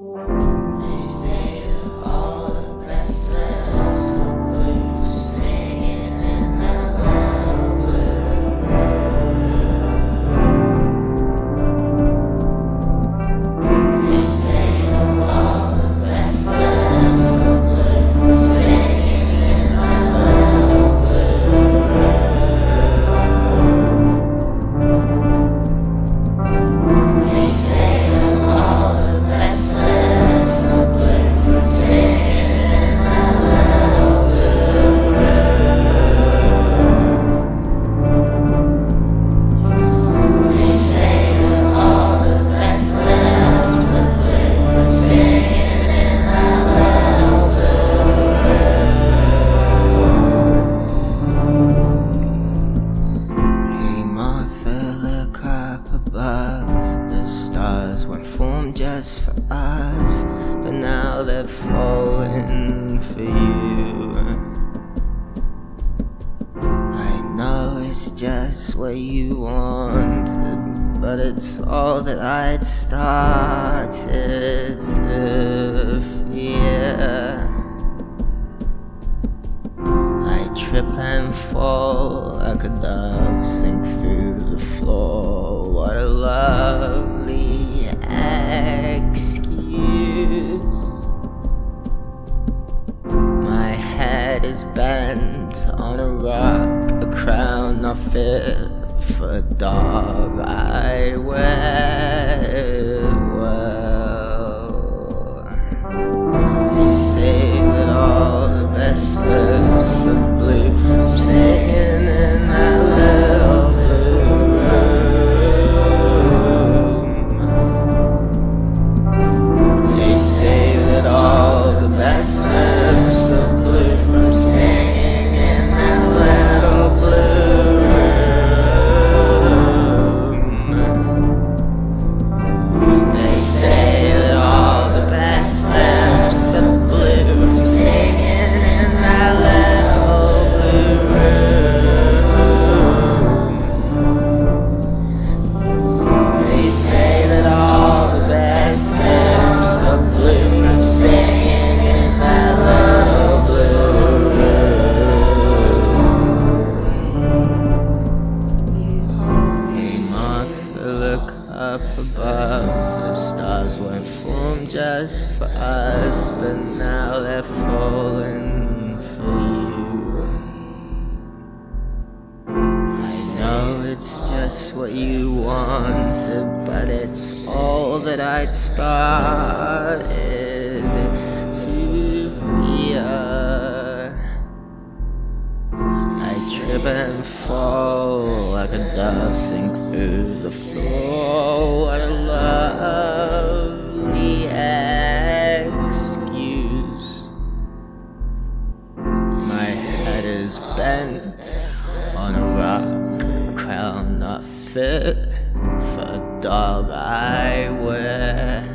They say that all the best lives are blue, singing in that little blue room. They say that all the best lives are blue, singing in that little blue room. They say that all the best lives are blue, singing in that little blue room. They say that all the best lives are blue, singing in that little blue room. Hey Martha, look up above. The stars weren't formed just for us, but now they're falling for you. I know it's just what you wanted, but it's all that I'd started to fear. I trip and fall like a dove, sink through the floor. What a lovely excuse. My head is bent on a rock, a crown not fit for a dog I wear well. You say that all the best lives are blue, singing in that little blue room. They say that all the best lives are blue, from singing in that little blue room. They say that all the best lives are blue, from singing in that little blue room. They say that all the best lives are blue, from singing in that little blue room. Hey Martha, look up above. The stars weren't formed just for us, but now they're falling for you. I know it's just what you wanted, but it's all that I'd started to fear. I trip and fall like a dove, sink through the floor. What a lovely excuse. My head is bent on a rock, a crown not fit for a dog I wear